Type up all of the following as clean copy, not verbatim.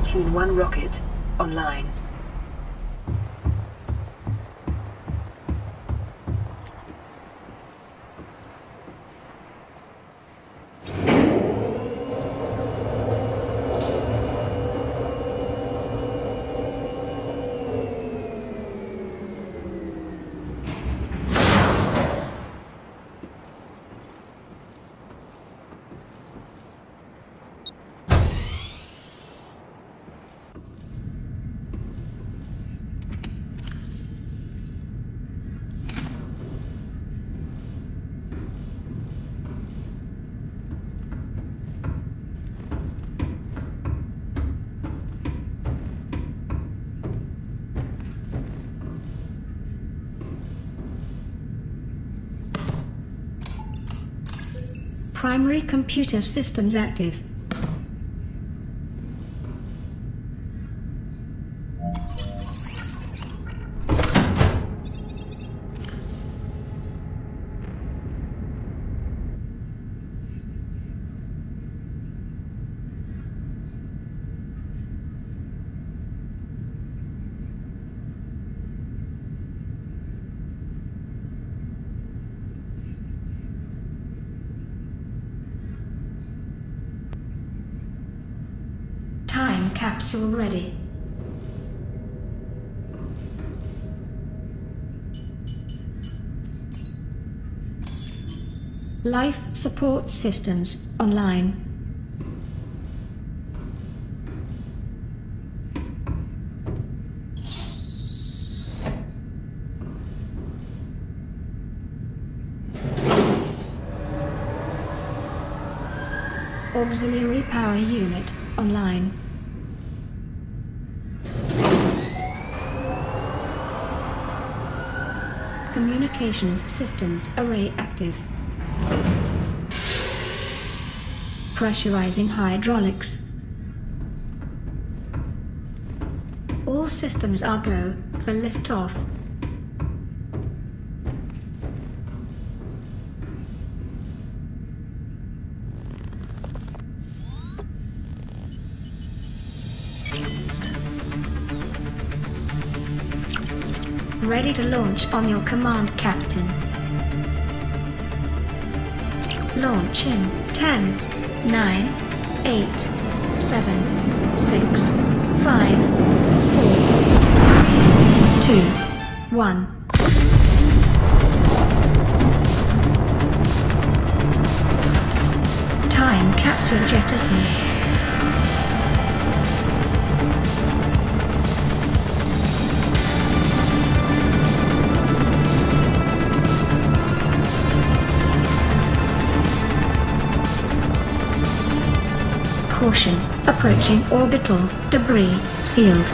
Neptune 1 rocket online. Primary computer systems active. Time capsule ready. Life support systems online. Auxiliary power unit online. Communications systems array active. Pressurizing hydraulics. All systems are go for liftoff. Ready to launch on your command, Captain. Launch in 10, 9, 8, 7, 6, 5, 4, 3, 2, 1. Time capsule jettisoned. Caution, approaching orbital debris field.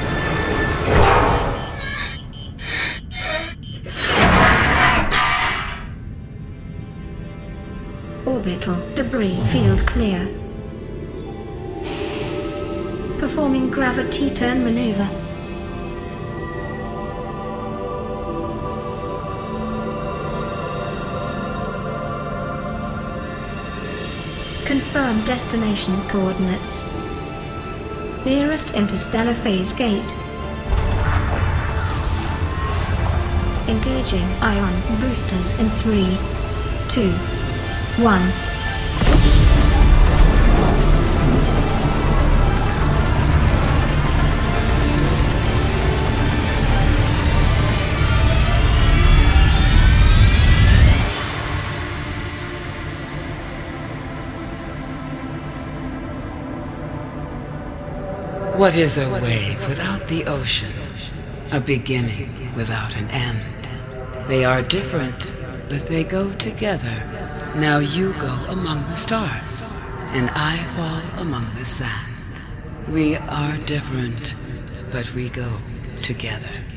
Orbital debris field clear. Performing gravity turn maneuver. Confirm destination coordinates. Nearest interstellar phase gate. Engaging ion boosters in 3, 2, 1. What is a wave without the ocean? A beginning without an end. They are different, but they go together. Now you go among the stars, and I fall among the sand. We are different, but we go together.